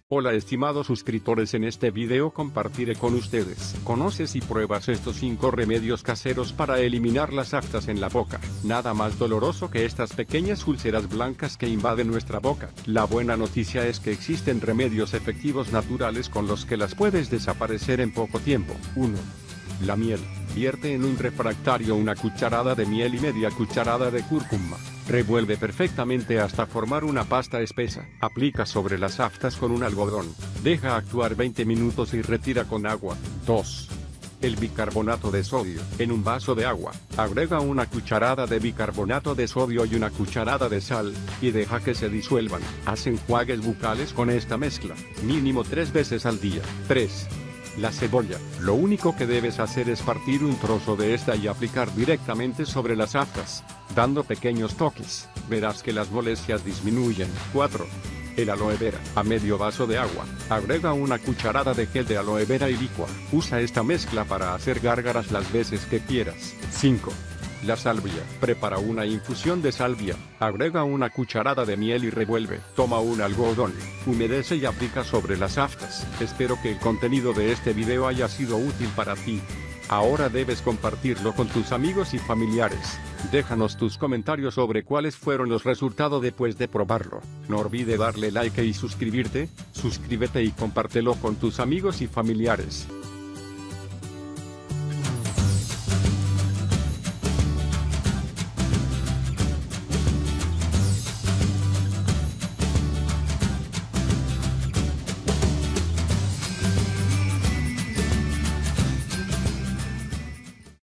Hola estimados suscriptores, en este video compartiré con ustedes. ¿Conoces y pruebas estos 5 remedios caseros para eliminar las aftas en la boca? Nada más doloroso que estas pequeñas úlceras blancas que invaden nuestra boca. La buena noticia es que existen remedios efectivos naturales con los que las puedes desaparecer en poco tiempo. 1. La miel. Vierte en un refractario una cucharada de miel y media cucharada de cúrcuma. Revuelve perfectamente hasta formar una pasta espesa. Aplica sobre las aftas con un algodón. Deja actuar 20 minutos y retira con agua. 2. El bicarbonato de sodio. En un vaso de agua, agrega una cucharada de bicarbonato de sodio y una cucharada de sal, y deja que se disuelvan. Haz enjuagues bucales con esta mezcla, mínimo 3 veces al día. 3. La cebolla. Lo único que debes hacer es partir un trozo de esta y aplicar directamente sobre las aftas, dando pequeños toques. Verás que las molestias disminuyen. 4. El aloe vera. A medio vaso de agua, agrega una cucharada de gel de aloe vera y licua. Usa esta mezcla para hacer gárgaras las veces que quieras. 5. La salvia. Prepara una infusión de salvia, agrega una cucharada de miel y revuelve. Toma un algodón, humedece y aplica sobre las aftas. Espero que el contenido de este video haya sido útil para ti. Ahora debes compartirlo con tus amigos y familiares. Déjanos tus comentarios sobre cuáles fueron los resultados después de probarlo. No olvides darle like y suscribirte. Suscríbete y compártelo con tus amigos y familiares.